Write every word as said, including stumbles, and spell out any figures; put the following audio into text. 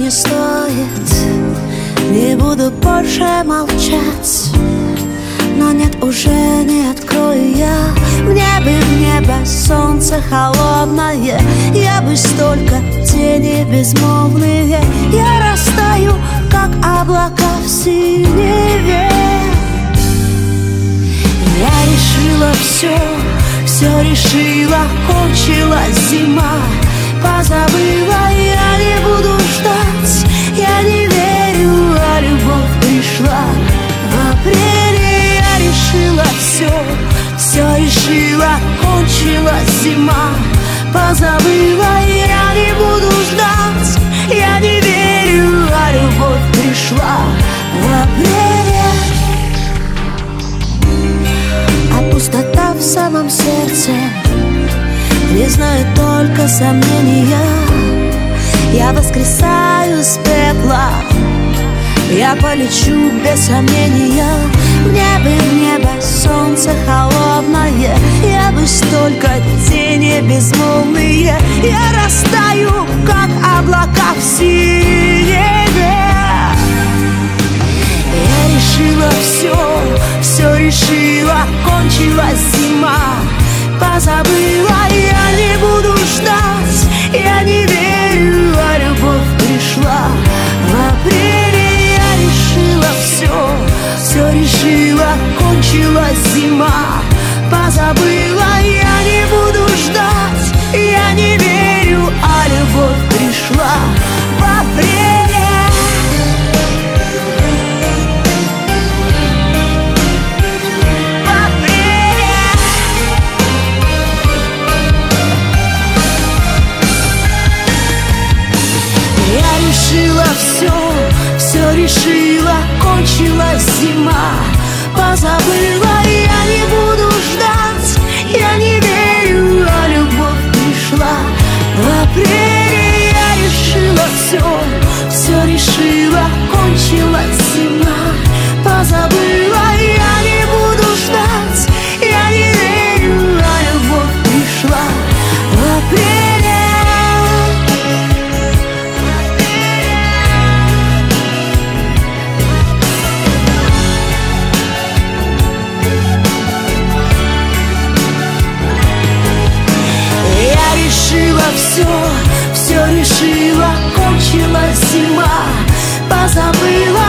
не стоит, не буду больше молчать. Но нет, уже не открою я. В небе, в небо солнце холодное. Я бы столько тени безмолвные. Я растаю, как облака в синеве. Я решила все, все решила, кончилась зима. Позабыла, я не буду ждать. Я не верю, а любовь пришла в апреле. Я решила все, все решила, кончилась зима. Позабыла, я не буду ждать. Я не верю, а любовь пришла в апреле. А пустота в самом сердце не знаю, только сомнения. Я воскресаю с пепла, я полечу без сомнения. В небе, в небо солнце холодное. Я бы столько тени безмолвные. Я растаю, как облака в синеве. Я решила все, все решила, кончилась зима. Позабыла, я не буду ждать. Я не верю, а любовь пришла в апреле. Я решила все, все решила, кончилась зима. Позабыла, я не буду ждать. Я не верю, а любовь пришла в апреле. Решила все, все решила, кончилась зима. Позабыла, я не буду ждать. Я не верю, а любовь пришла в апреле. Я решила все, все решила, кончилась зима. Позабыла, я не буду ждать. Я не верю, а любовь пришла в апреле. Решила все, все решила, кончилась зима. Позабыла,